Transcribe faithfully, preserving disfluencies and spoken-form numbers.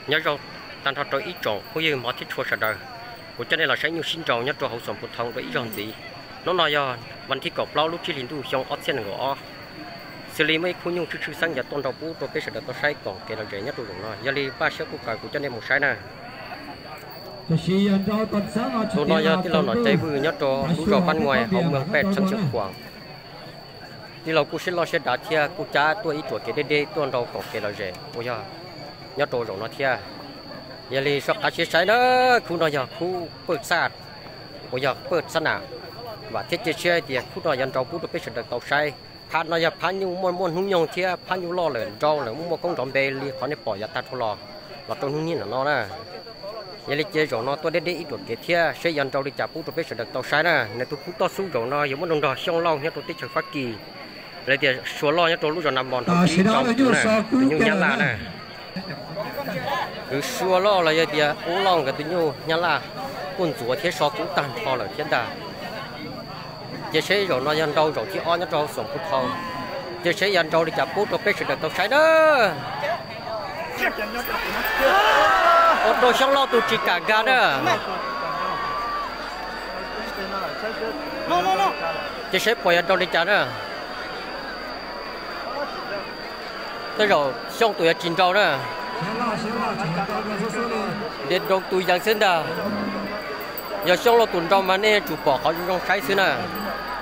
nhớ rồi tan thọ tôi ít trộn cũng như mọi thiết chua sờ đời của cho nên là sẽ nhiều sinh trộn nhớ rồi hậu sản phụt thông với ít trộn gì nó nói doวันที่กบเล่าลูกชิลินดูชงออสเซียนหัวอ้อสิริไม่คุ้นยงชื่อสังอย่าต้นเราปูตัวเป็นเสด็จตัวใช้ก่อนเกล้าเจnhấtตัวหลงน้อยยาลีป้าเชื่อกูกายกูจะได้หมดใช้นะตัวน้อยที่เราหน่อยใจบื้อnhấtตัวรู้รอปั้นงวยเขาเมืองแปดชั้นเชียงขวางที่เรากูเชื่อเราเชื่อด่าเทียกูจ้าตัวอีตัวเกล้าเด้ตัวเราของเกล้าเจโอ้ยnhấtตัวหลงน้อยเทียยาลีชอบอาชีพใช้เนอะคุณน้อยคู่เปิดศาสตร์โอ้ยเปิดสนามvà thiết chế chơi thì khu đó dân trâu bút được biết được tàu say phan nó giờ phan nhiều môn môn hung nhung thì phan nhiều lo lợn trâu là muốn một công trộm bê li khó để bỏ ra ta thôi lo và tôi hung nhiên là nó nè giờ đi chơi rồi nó tôi đến đi ít tuổi kia xây dân trâu đi chả bút được biết được tàu say nè nên tôi cũng to xuống rồi nó giống một đồng đò xong lo nhá tôi tích chừng phát kỳ lấy tiền số lo nhá tôi lúc rồi nằm bòn thằng tí trâu nè tự nhiên nhá là nè cứ số lo là giờ thì uống lòng cái tự nhiên nhá là quân chúa thế so cũng tàn thọ là thiên đà giờ sẽ rồi nó dân đâu rồi chỉ o nhất đâu sống phút thôi giờ sẽ dân đâu đi chặt bút rồi biết sự được tao sai đó ô tô xong lo tụi chị cả gà đó giờ sẽ bỏ dân đâu đi chặt đó tới rồi xong tụi chín trâu đó đến đâu tụi dân sinh đó giờ xong lo tụi trâu mà nè chủ bỏ họ trong trái xứ nè